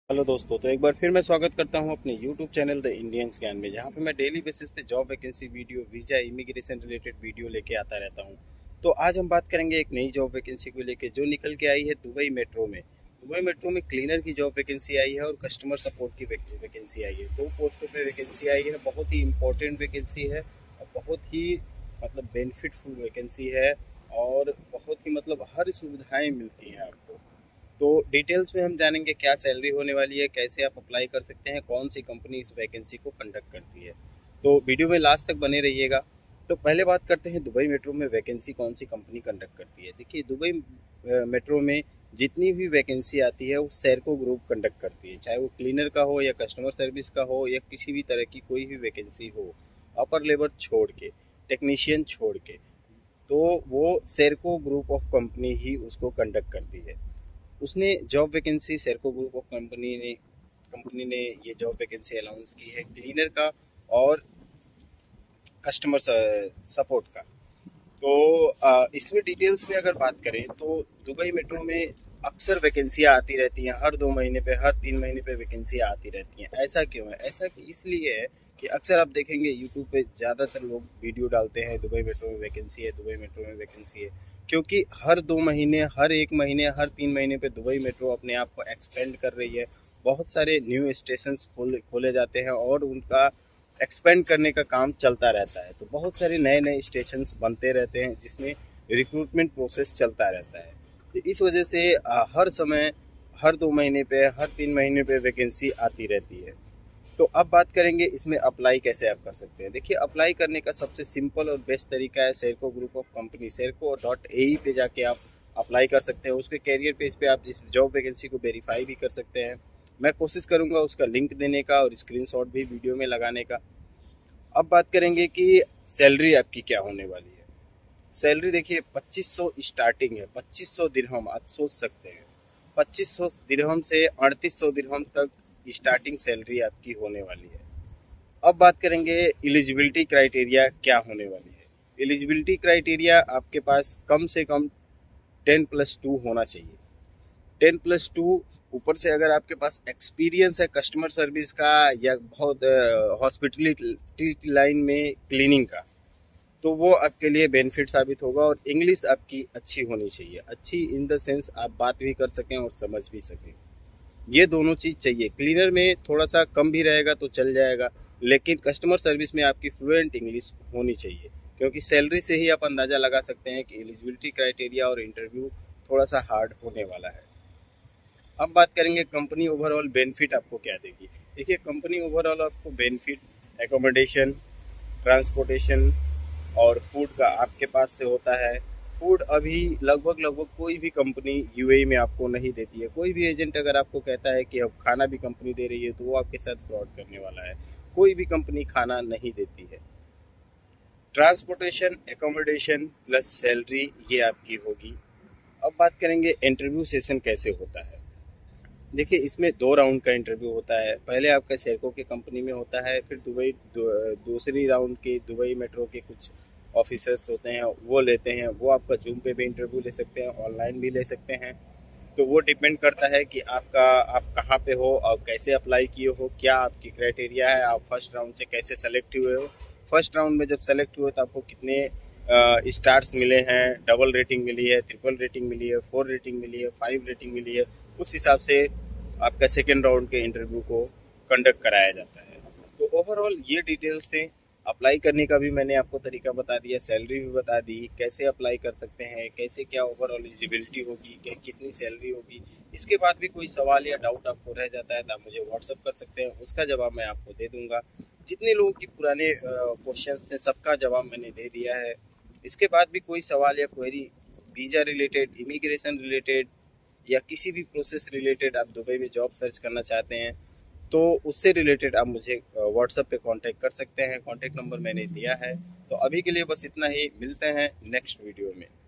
Hello दोस्तों, तो एक बार फिर मैं स्वागत करता हूं अपने YouTube channel the Indian scan में, जहां पे मैं डेली बेसिस पे job vacancy video, visa, immigration related video लेके आता रहता हूं। तो आज हम बात करेंगे एक नई जॉब वैकेंसी को लेके जो निकल के आई है दुबई मेट्रो में। दुबई मेट्रो में क्लीनर की जॉब वैकेंसी आई है और कस्टमर सपोर्ट की वैकेंसी आई है। दो पोस्टों पर वैकेंसी आई है। बहुत ही इंपॉर्टेंट वैकेंसी है और बहुत ही बेनिफिटफुल वैकेंसी है और बहुत ही हर सुविधाएँ मिलती हैं आपको। तो डिटेल्स में हम जानेंगे क्या सैलरी होने वाली है, कैसे आप अप्लाई कर सकते हैं, कौन सी कंपनी इस वैकेंसी को कंडक्ट करती है। तो वीडियो में लास्ट तक बने रहिएगा। तो पहले बात करते हैं दुबई मेट्रो में वैकेंसी कौन सी कंपनी कंडक्ट करती है। देखिए, दुबई मेट्रो में जितनी भी वैकेंसी आती है वो सैरको ग्रुप कंडक्ट करती है, चाहे वो क्लीनर का हो या कस्टमर सर्विस का हो या किसी भी तरह की कोई भी वैकेंसी हो, अपर लेवल छोड़ के, टेक्नीशियन छोड़ के, तो वो सैरको ग्रुप ऑफ कंपनी ही उसको कंडक्ट करती है। उसने job vacancy Serco group of company ने ये जॉब वैकेंसी अनाउंस की है क्लीनर का और कस्टमर सपोर्ट का। तो इसमें डिटेल्स में अगर बात करें तो दुबई मेट्रो में अक्सर वैकेंसियाँ आती रहती हैं, हर 2 महीने पे, हर 3 महीने पे वैकेंसियाँ आती रहती हैं। ऐसा क्यों है? ऐसा इसलिए है कि अक्सर आप देखेंगे यूट्यूब पे ज़्यादातर लोग वीडियो डालते हैं, दुबई मेट्रो में वैकेंसी है, दुबई मेट्रो में वैकेंसी है। क्योंकि हर 2 महीने, हर 1 महीने, हर 3 महीने पे दुबई मेट्रो अपने आप को एक्सपेंड कर रही है। बहुत सारे न्यू स्टेशन खोले जाते हैं और उनका एक्सपेंड करने का काम चलता रहता है। तो बहुत सारे नए नए स्टेशन बनते रहते हैं जिसमें रिक्रूटमेंट प्रोसेस चलता रहता है। तो इस वजह से हर समय, हर 2 महीने पे, हर 3 महीने पे वैकेंसी आती रहती है। तो अब बात करेंगे इसमें अप्लाई कैसे आप कर सकते हैं। देखिए, अप्लाई करने का सबसे सिंपल और बेस्ट तरीका है सेरको ग्रुप ऑफ कंपनी सेरको.ai पे जाके आप अप्लाई कर सकते हैं। उसके कैरियर पेज पे आप जिस जॉब वैकेंसी को वेरीफाई भी कर सकते हैं। मैं कोशिश करूंगा उसका लिंक देने का और स्क्रीनशॉट भी वीडियो में लगाने का। अब बात करेंगे कि सैलरी आपकी क्या होने वाली है। सैलरी देखिए 2500 स्टार्टिंग है, 2500 दिरहम आप सोच सकते हैं। 2500 दिरहम से 3800 दिरहम तक स्टार्टिंग सैलरी आपकी होने वाली है। अब बात करेंगे एलिजिबिलिटी क्राइटेरिया क्या होने वाली है। एलिजिबिलिटी क्राइटेरिया आपके पास कम से कम 10+2 होना चाहिए। 10+2 ऊपर से अगर आपके पास एक्सपीरियंस है कस्टमर सर्विस का या बहुत हॉस्पिटलिटी लाइन में क्लीनिंग का, तो वो आपके लिए बेनिफिट साबित होगा। और इंग्लिश आपकी अच्छी होनी चाहिए, अच्छी इन द सेंस आप बात भी कर सकें और समझ भी सकें। ये दोनों चीज़ चाहिए। क्लीनर में थोड़ा सा कम भी रहेगा तो चल जाएगा, लेकिन कस्टमर सर्विस में आपकी फ्लुएंट इंग्लिश होनी चाहिए। क्योंकि सैलरी से ही आप अंदाज़ा लगा सकते हैं कि एलिजिबिलिटी क्राइटेरिया और इंटरव्यू थोड़ा सा हार्ड होने वाला है। अब बात करेंगे कंपनी ओवरऑल बेनिफिट आपको क्या देगी। देखिए, कंपनी ओवरऑल आपको बेनिफिट एकोमोडेशन, ट्रांसपोर्टेशन और फूड का आपके पास से होता है। फूड अभी लगभग लगभग कोई भी कंपनी यूएई में आपको नहीं देती है। कोई भी एजेंट अगर आपको कहता है कि अब खाना भी कंपनी दे रही है तो वो आपके साथ फ्रॉड करने वाला है। कोई भी कंपनी खाना नहीं देती है। ट्रांसपोर्टेशन, एकोमोडेशन प्लस सैलरी ये आपकी होगी। अब बात करेंगे इंटरव्यू सेशन कैसे होता है। देखिए, इसमें 2 राउंड का इंटरव्यू होता है। पहले आपका सेरको के कंपनी में होता है, फिर दूसरी राउंड के दुबई मेट्रो के कुछ ऑफिसर्स होते हैं वो लेते हैं। वो आपका जूम पे भी इंटरव्यू ले सकते हैं, ऑनलाइन भी ले सकते हैं। तो वो डिपेंड करता है कि आप कहाँ पे हो और कैसे अप्लाई किए हो, क्या आपकी क्राइटेरिया है, आप फर्स्ट राउंड से कैसे सेलेक्ट हुए हो। फर्स्ट राउंड में जब सेलेक्ट हुए तो आपको कितने स्टार्स मिले हैं, डबल रेटिंग मिली है, ट्रिपल रेटिंग मिली है, 4 रेटिंग मिली है, 5 रेटिंग मिली है। उस हिसाब से आपका सेकेंड राउंड के इंटरव्यू को कंडक्ट कराया जाता है। तो ओवरऑल ये डिटेल्स थे। अप्लाई करने का भी मैंने आपको तरीका बता दिया, सैलरी भी बता दी, कैसे अप्लाई कर सकते हैं, कैसे क्या ओवरऑल एलिजिबिलिटी होगी, कितनी सैलरी होगी। इसके बाद भी कोई सवाल या डाउट आपको रह जाता है तो आप मुझे व्हाट्सअप कर सकते हैं, उसका जवाब मैं आपको दे दूंगा। जितने लोगों की पुराने क्वेश्चन थे सबका जवाब मैंने दे दिया है। इसके बाद भी कोई सवाल या query visa related, immigration related या किसी भी प्रोसेस रिलेटेड आप दुबई में जॉब सर्च करना चाहते हैं तो उससे रिलेटेड आप मुझे व्हाट्सएप पे कांटेक्ट कर सकते हैं। कांटेक्ट नंबर मैंने दिया है। तो अभी के लिए बस इतना ही, मिलते हैं नेक्स्ट वीडियो में।